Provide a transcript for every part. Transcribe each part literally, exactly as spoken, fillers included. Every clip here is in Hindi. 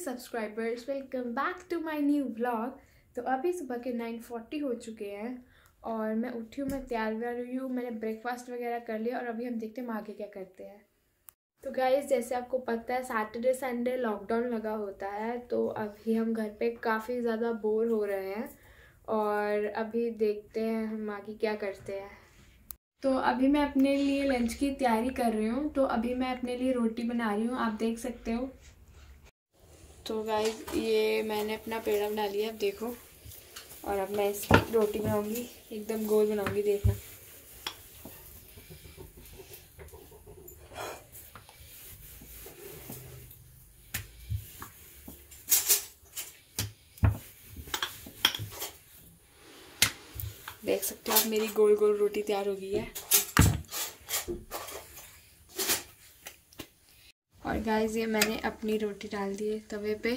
Subscribers, welcome back to my new vlog. तो अभी सुबह के नाइन फोर्टी हो चुके हैं और मैं उठी हूँ, मैं तैयार व्यार हुई हूँ, मैंने ब्रेकफास्ट वगैरह कर लिया और अभी हम देखते हैं हम आगे क्या करते हैं। तो गाइस, जैसे आपको पता है सैटरडे संडे लॉकडाउन लगा होता है, तो अभी हम घर पे काफ़ी ज़्यादा बोर हो रहे हैं और अभी देखते हैं हम आगे क्या करते हैं। तो अभी मैं अपने लिए लंच की तैयारी कर रही हूँ। तो अभी मैं अपने लिए रोटी बना रही हूँ, आप देख सकते हो। तो गाइस, ये मैंने अपना पेड़ा बना लिया, अब देखो। और अब मैं इसकी रोटी बनाऊंगी, एकदम गोल बनाऊंगी, देखना। देख सकते हो आप, मेरी गोल गोल रोटी तैयार हो गई है। और गाइस, ये मैंने अपनी रोटी डाल दी है तवे पे।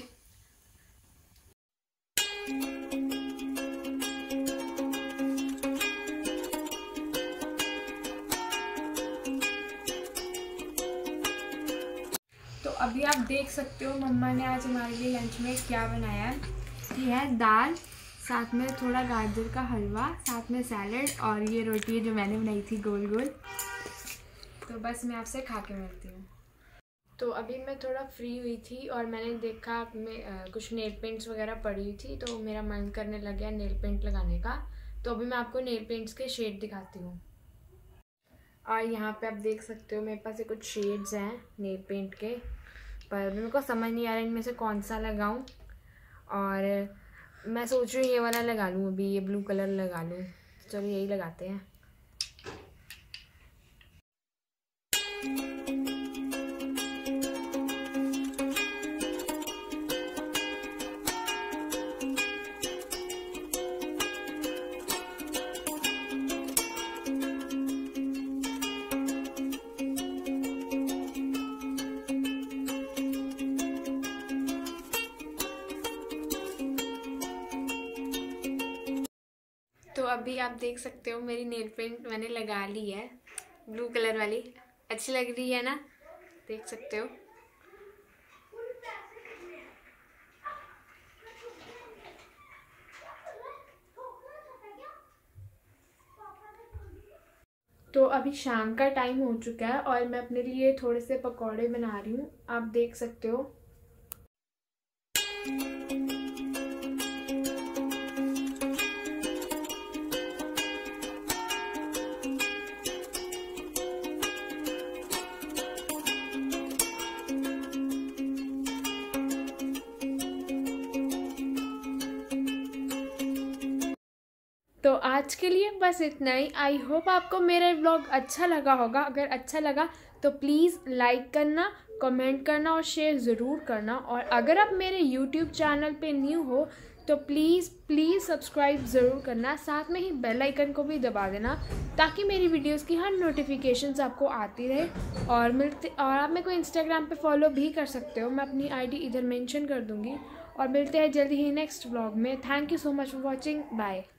तो अभी आप देख सकते हो मम्मा ने आज हमारे लिए लंच में क्या बनाया है। ये है दाल, साथ में थोड़ा गाजर का हलवा, साथ में सैलड, और ये रोटी है जो मैंने बनाई थी गोल गोल। तो बस मैं आपसे खा के मिलती हूँ। तो अभी मैं थोड़ा फ्री हुई थी और मैंने देखा मैं कुछ नेल पेंट्स वगैरह पड़ी हुई थी, तो मेरा मन करने लग गया नेल पेंट लगाने का। तो अभी मैं आपको नेल पेंट्स के शेड दिखाती हूँ। और यहाँ पे आप देख सकते हो मेरे पास कुछ शेड्स हैं नेल पेंट के, पर मेरे को समझ नहीं आ रहा इनमें से कौन सा लगाऊँ। और मैं सोच रही हूँ ये वाला लगा लूँ, अभी ये ब्लू कलर लगा लूँ। चलो यही लगाते हैं। तो अभी आप देख सकते हो मेरी नेल पेंट मैंने लगा ली है, ब्लू कलर वाली। अच्छी लग रही है ना, देख सकते हो। तो अभी शाम का टाइम हो चुका है और मैं अपने लिए थोड़े से पकौड़े बना रही हूँ, आप देख सकते हो। तो आज के लिए बस इतना ही। आई होप आपको मेरा व्लॉग अच्छा लगा होगा। अगर अच्छा लगा तो प्लीज़ लाइक करना, कमेंट करना और शेयर ज़रूर करना। और अगर आप मेरे यूट्यूब चैनल पे न्यू हो तो प्लीज़ प्लीज़ सब्सक्राइब ज़रूर करना, साथ में ही बेल आइकन को भी दबा देना, ताकि मेरी वीडियोस की हर नोटिफिकेशंस आपको आती रहे। और मिलते और आप मेरे को इंस्टाग्राम पे फॉलो भी कर सकते हो, मैं अपनी आईडी इधर मेंशन कर दूँगी। और मिलते हैं जल्दी ही नेक्स्ट व्लॉग में। Thank you so much for watching, bye.